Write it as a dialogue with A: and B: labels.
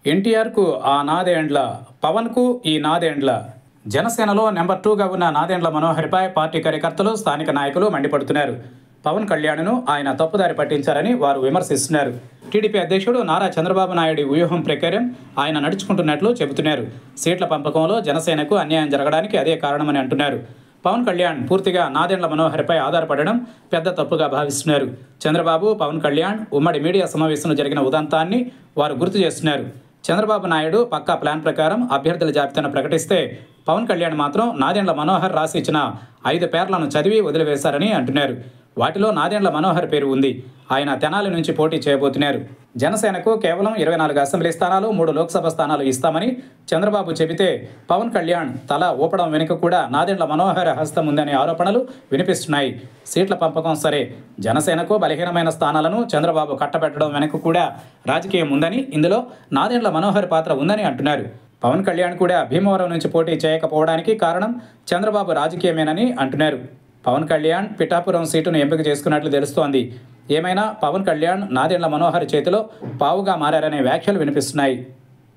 A: ఎన్టీఆర్కు ఆ నాదేండ్ల, పవన్కు ఈ నాదేండ్ల. జనసేనలో నెంబర్ 2గా ఉన్న నాదెండ్ల మనోహర్పై పార్టీ కార్యకర్తలు, స్థానిక నాయకులు మండిపడుతున్నారు. పవన్ కళ్యాణ్ను ఆయన తప్పుదారి పట్టించారని వారు విమర్శిస్తున్నారు. టీడీపీ అధ్యక్షుడు నారా చంద్రబాబు నాయుడు వ్యూహం ప్రకారం ఆయన నడుచుకుంటున్నట్లు చెబుతున్నారు. సీట్ల పంపకంలో జనసేనకు అన్యాయం జరగడానికి అదే కారణమని అంటున్నారు. పవన్ కళ్యాణ్ పూర్తిగా నాదెండ్ల మనోహర్పై ఆధారపడడం పెద్ద తప్పుగా భావిస్తున్నారు. చంద్రబాబు, పవన్ కళ్యాణ్ ఉమ్మడి మీడియా సమావేశంలో జరిగిన ఉదంతాన్ని వారు గుర్తు చేస్తున్నారు. చంద్రబాబు నాయుడు పక్కా ప్లాన్ ప్రకారం అభ్యర్థుల జాబితాను ప్రకటిస్తే పవన్ కళ్యాణ్ మాత్రం నాదెండ్ల మనోహర్ రాసి ఇచ్చిన 5 పేర్లను చదివి వదిలివేశారని అంటున్నారు. వాటిలో నాదెండ్ల మనోహర్ పేరు ఉంది. ఆయన తెనాలి నుంచి పోటీ చేయబోతున్నారు. జనసేనకు కేవలం 24 అసెంబ్లీ స్థానాలు, 3 లోక్సభ స్థానాలు ఇస్తామని చంద్రబాబు చెబితే పవన్ కళ్యాణ్ తల ఊపడం వెనుక కూడా నాదెండ్ల మనోహర్ హస్తం ఉందనే ఆరోపణలు వినిపిస్తున్నాయి. సీట్ల పంపకం సరే, జనసేనకు బలహీనమైన స్థానాలను చంద్రబాబు కట్టబెట్టడం వెనుక కూడా రాజకీయం ఉందని, ఇందులో నాదెండ్ల మనోహర్ పాత్ర ఉందని అంటున్నారు. పవన్ కళ్యాణ్ కూడా భీమవరం నుంచి పోటీ చేయకపోవడానికి కారణం చంద్రబాబు రాజకీయమేనని అంటున్నారు. పవన్ కళ్యాణ్ పిఠాపురం సీటును ఎంపిక చేసుకున్నట్లు తెలుస్తోంది. ఏమైనా పవన్ కళ్యాణ్ నాదెండ్ల మనోహర్ చేతిలో పావుగా మారారనే వ్యాఖ్యలు వినిపిస్తున్నాయి.